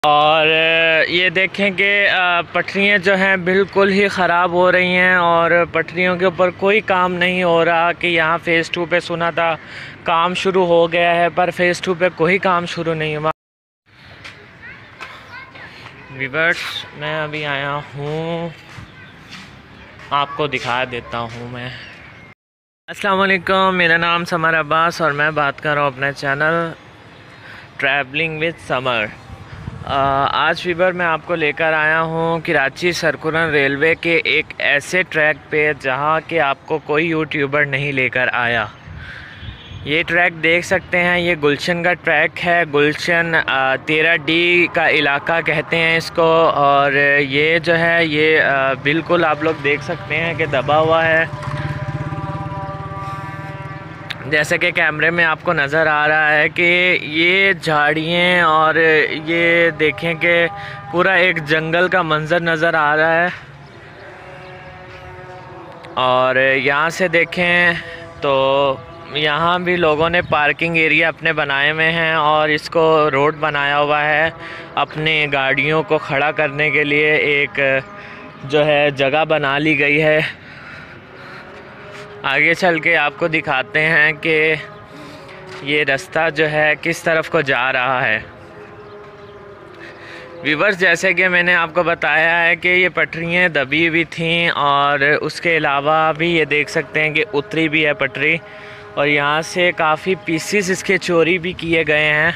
और ये देखें कि पटरियाँ जो हैं बिल्कुल ही ख़राब हो रही हैं और पटरियों के ऊपर कोई काम नहीं हो रहा कि यहाँ फ़ेज़ 2 पे सुना था काम शुरू हो गया है, पर फ़ेज़ 2 पे कोई काम शुरू नहीं हुआ। व्यूअर्स, मैं अभी आया हूँ, आपको दिखा देता हूँ मैं। अस्सलाम वालेकुम, मेरा नाम समर अब्बास और मैं बात कर रहा हूँ अपने चैनल ट्रैवलिंग विद समर। आज फीवर मैं आपको लेकर आया हूँ कराची सर्कुलर रेलवे के एक ऐसे ट्रैक पे जहाँ के आपको कोई यूट्यूबर नहीं लेकर आया। ये ट्रैक देख सकते हैं, ये गुलशन का ट्रैक है। गुलशन 13D का इलाका कहते हैं इसको। और ये जो है ये बिल्कुल आप लोग देख सकते हैं कि दबा हुआ है, जैसे कि कैमरे में आपको नज़र आ रहा है कि ये झाड़ियाँ और ये देखें कि पूरा एक जंगल का मंज़र नज़र आ रहा है। और यहाँ से देखें तो यहाँ भी लोगों ने पार्किंग एरिया अपने बनाए हुए हैं और इसको रोड बनाया हुआ है अपने गाड़ियों को खड़ा करने के लिए। एक जो है जगह बना ली गई है। आगे चल के आपको दिखाते हैं कि ये रास्ता जो है किस तरफ को जा रहा है। व्यूअर्स, जैसे कि मैंने आपको बताया है कि ये पटरियाँ दबी हुई थीं और उसके अलावा भी ये देख सकते हैं कि उतरी भी है पटरी और यहाँ से काफ़ी पीसीस इसके चोरी भी किए गए हैं।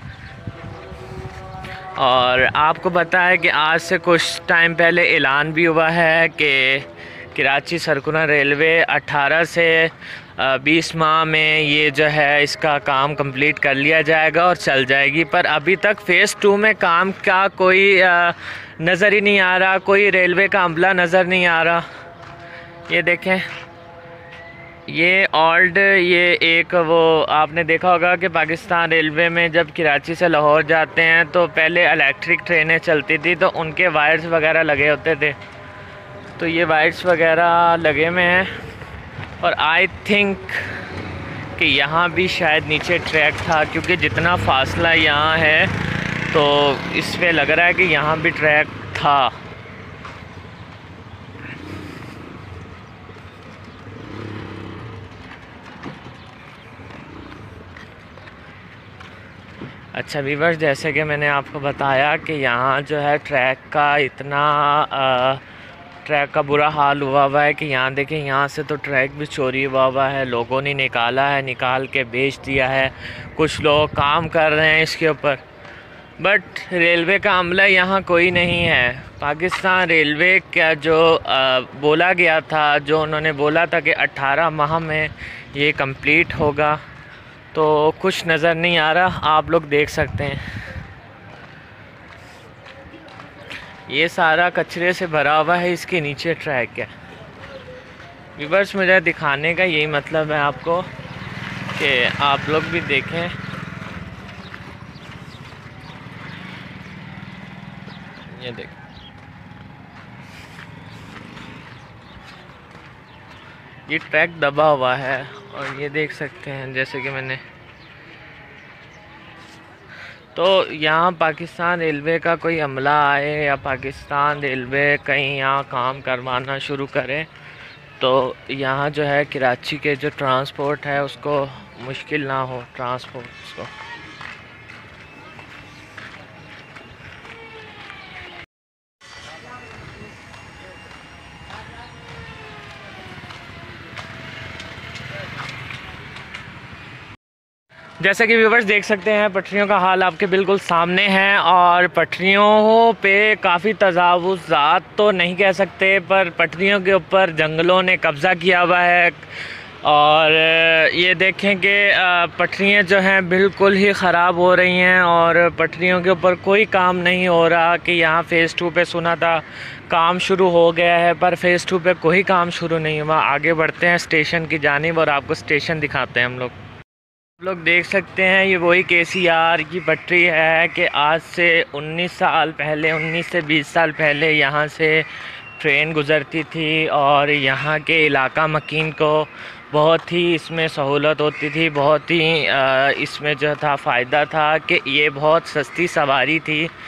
और आपको पता है कि आज से कुछ टाइम पहले ऐलान भी हुआ है कि कराची सर्कुलर रेलवे 18 से 20 माह में ये जो है इसका काम कंप्लीट कर लिया जाएगा और चल जाएगी। पर अभी तक फ़ेज़ 2 में काम का कोई नज़र ही नहीं आ रहा, कोई रेलवे का अमला नज़र नहीं आ रहा। ये देखें, ये ओल्ड ये एक वो आपने देखा होगा कि पाकिस्तान रेलवे में जब कराची से लाहौर जाते हैं तो पहले इलेक्ट्रिक ट्रेनें चलती थी तो उनके वायर्स वगैरह लगे होते थे, तो ये वायर्स वगैरह लगे हुए हैं। और आई थिंक कि यहाँ भी शायद नीचे ट्रैक था, क्योंकि जितना फासला यहाँ है तो इस पे लग रहा है कि यहाँ भी ट्रैक था। अच्छा व्यूअर्स, जैसे कि मैंने आपको बताया कि यहाँ जो है ट्रैक का बुरा हाल हुआ है कि यहाँ देखें, यहाँ से तो ट्रैक भी चोरी हुआ है, लोगों ने निकाला है, निकाल के बेच दिया है। कुछ लोग काम कर रहे हैं इसके ऊपर, बट रेलवे का अमला यहाँ कोई नहीं है। पाकिस्तान रेलवे का जो बोला गया था, जो उन्होंने बोला था कि 18 माह में ये कंप्लीट होगा, तो कुछ नज़र नहीं आ रहा। आप लोग देख सकते हैं ये सारा कचरे से भरा हुआ है, इसके नीचे ट्रैक है। व्यूअर्स, मुझे दिखाने का यही मतलब है आपको कि आप लोग भी देखें। ये देखें, ये ट्रैक दबा हुआ है और ये देख सकते हैं जैसे कि मैंने तो यहाँ पाकिस्तान रेलवे का कोई अमला आए या पाकिस्तान रेलवे कहीं यहाँ काम करवाना शुरू करे तो यहाँ जो है कराची के जो ट्रांसपोर्ट है उसको मुश्किल ना हो ट्रांसपोर्ट उसको। जैसा कि व्यूवर्स देख सकते हैं, पटरियों का हाल आपके बिल्कुल सामने है और पटरियों पे काफ़ी तजावुज़ात तो नहीं कह सकते, पर पटरियों के ऊपर जंगलों ने कब्ज़ा किया हुआ है। और ये देखें कि पटरियाँ जो हैं बिल्कुल ही ख़राब हो रही हैं और पटरियों के ऊपर कोई काम नहीं हो रहा कि यहाँ फ़ेज़ 2 पे सुना था काम शुरू हो गया है, पर फ़ेज़ 2 पे कोई काम शुरू नहीं हुआ। आगे बढ़ते हैं स्टेशन की जानिब और आपको स्टेशन दिखाते हैं हम लोग। आप लोग देख सकते हैं ये वही KCR की पटरी है कि आज से 19 साल पहले, 19 से 20 साल पहले यहाँ से ट्रेन गुज़रती थी और यहाँ के इलाका मकीन को बहुत ही इसमें सहूलत होती थी, बहुत ही इसमें जो था फ़ायदा था कि ये बहुत सस्ती सवारी थी।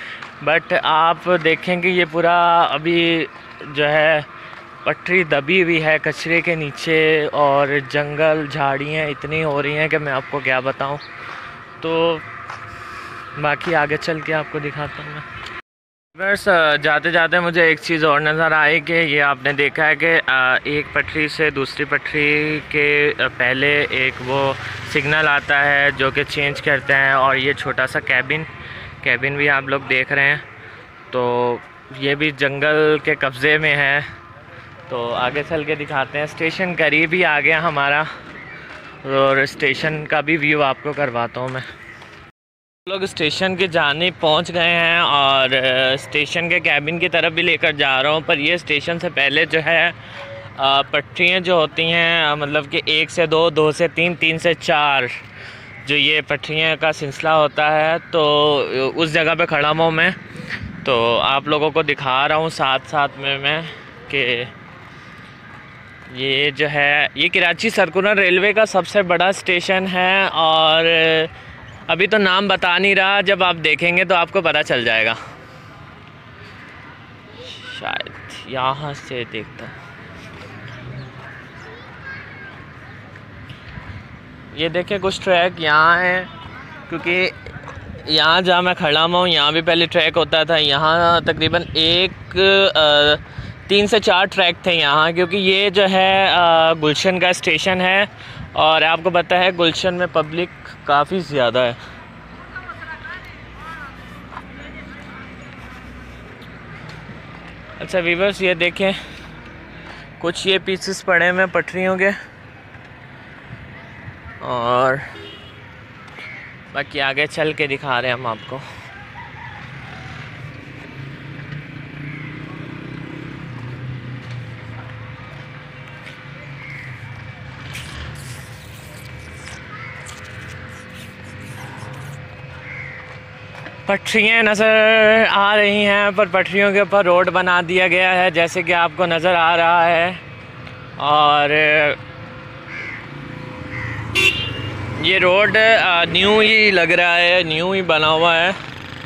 बट आप देखें कि ये पूरा अभी जो है पटरी दबी हुई है कचरे के नीचे, और जंगल झाड़ियाँ इतनी हो रही हैं कि मैं आपको क्या बताऊं। तो बाकी आगे चल के आपको दिखाता हूँ मैं। बस जाते जाते मुझे एक चीज़ और नज़र आई कि ये आपने देखा है कि एक पटरी से दूसरी पटरी के पहले एक वो सिग्नल आता है जो कि चेंज करते हैं, और ये छोटा सा कैबिन भी आप लोग देख रहे हैं। तो ये भी जंगल के कब्ज़े में है। तो आगे चल के दिखाते हैं। स्टेशन करीब ही आ गया हमारा, और स्टेशन का भी व्यू आपको करवाता हूँ मैं। लोग स्टेशन की जानिब पहुंच गए हैं, और स्टेशन के कैबिन की तरफ भी लेकर जा रहा हूं। पर ये स्टेशन से पहले जो है पटरियाँ जो होती हैं, मतलब कि 1 से 2, 2 से 3, 3 से 4 जो ये पटरियाँ का सिलसिला होता है, तो उस जगह पे खड़ा हूँ मैं। तो आप लोगों को दिखा रहा हूँ साथ साथ में मैं कि ये जो है ये कराची सर्कुलर रेलवे का सबसे बड़ा स्टेशन है। और अभी तो नाम बता नहीं रहा, जब आप देखेंगे तो आपको पता चल जाएगा। शायद यहाँ से देखता हूँ। ये देखें कुछ ट्रैक यहाँ है, क्योंकि यहाँ जहाँ मैं खड़ा हूँ यहाँ भी पहले ट्रैक होता था। यहाँ तकरीबन 3 से 4 ट्रैक थे यहाँ, क्योंकि ये जो है गुलशन का स्टेशन है, और आपको पता है गुलशन में पब्लिक काफ़ी ज़्यादा है। अच्छा व्यूअर्स, ये देखें कुछ ये पीसेस पड़े हुए पटरियों के, और बाकी आगे चल के दिखा रहे हैं हम आपको। पटरियाँ नज़र आ रही हैं, पर पटरियों के ऊपर रोड बना दिया गया है जैसे कि आपको नज़र आ रहा है। और ये रोड न्यू ही लग रहा है, न्यू ही बना हुआ है।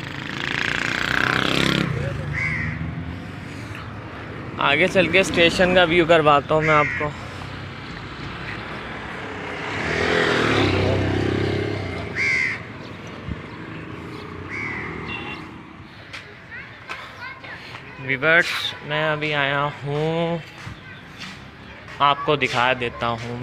आगे चल के स्टेशन का व्यू करवाता हूँ मैं आपको। व्यूअर्स, मैं अभी आया हूँ, आपको दिखा देता हूँ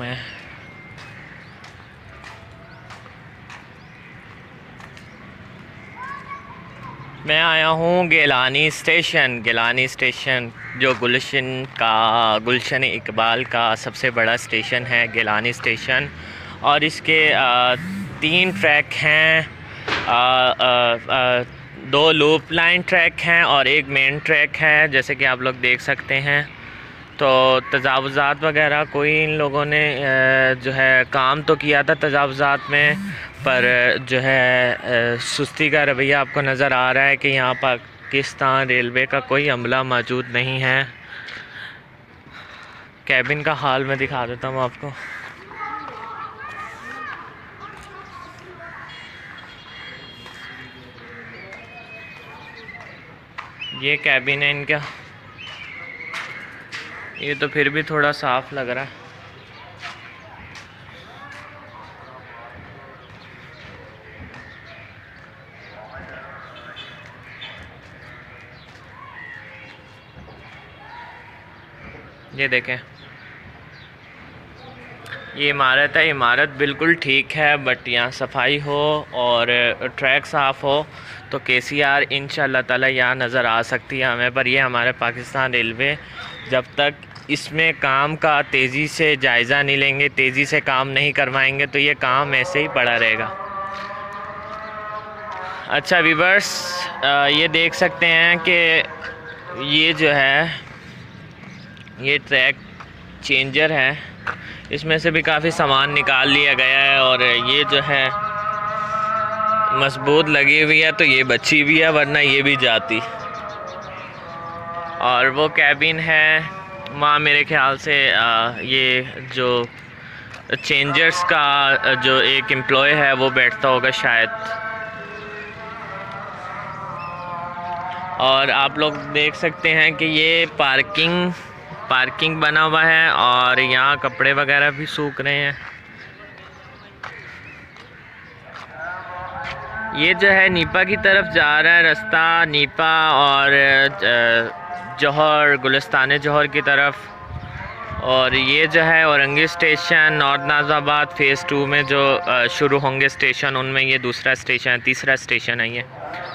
मैं आया हूँ गिलानी स्टेशन जो गुलशन इकबाल का सबसे बड़ा स्टेशन है, गिलानी स्टेशन। और इसके 3 ट्रैक हैं, 2 लूप लाइन ट्रैक हैं और 1 मेन ट्रैक है, जैसे कि आप लोग देख सकते हैं। तो तजावुज़ात वगैरह कोई इन लोगों ने जो है काम तो किया था तजावुज़ात में, पर जो है सुस्ती का रवैया आपको नज़र आ रहा है कि यहाँ पाकिस्तान रेलवे का कोई अमला मौजूद नहीं है। कैबिन का हाल मैं दिखा देता हूँ आपको। ये कैबिन है इनका, ये तो फिर भी थोड़ा साफ लग रहा है। ये देखें, ये इमारत है, इमारत बिल्कुल ठीक है, बट यहाँ सफाई हो और ट्रैक साफ़ हो तो KCR इंशाअल्लाह ताला यहाँ नज़र आ सकती है हमें। पर ये हमारे पाकिस्तान रेलवे जब तक इसमें काम का तेज़ी से जायज़ा नहीं लेंगे, तेज़ी से काम नहीं करवाएंगे, तो ये काम ऐसे ही पड़ा रहेगा। अच्छा व्यूअर्स, ये देख सकते हैं कि ये जो है ये ट्रैक चेंजर है, इसमें से भी काफ़ी सामान निकाल लिया गया है, और ये जो है मजबूत लगी हुई है तो ये बची भी है, वरना ये भी जाती। और वो कैबिन है वहाँ मेरे ख्याल से ये जो चेंजर्स का जो एक एम्प्लॉय है वो बैठता होगा शायद। और आप लोग देख सकते हैं कि ये पार्किंग बना हुआ है और यहाँ कपड़े वगैरह भी सूख रहे हैं। ये जो है नीपा की तरफ जा रहा है रास्ता, नीपा और जौहर, गुलिस्तान जौहर की तरफ। और ये जो है Orangi station, north Nazimabad phase 2 में जो शुरू होंगे स्टेशन, उनमें ये दूसरा स्टेशन, तीसरा स्टेशन है ये।